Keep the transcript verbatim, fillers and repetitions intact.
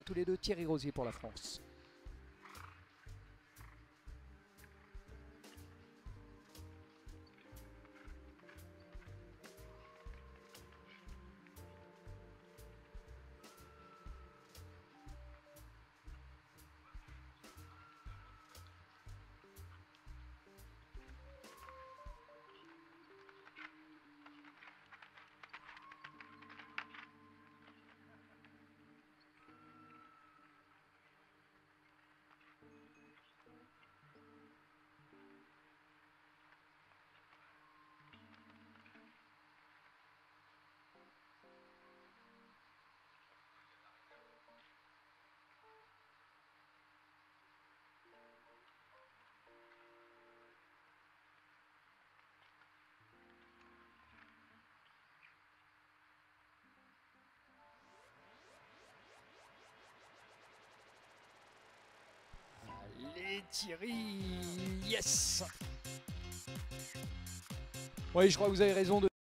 tous les deux, Thierry Rozier pour la France. Allez Thierry, yes. Oui, je crois que vous avez raison de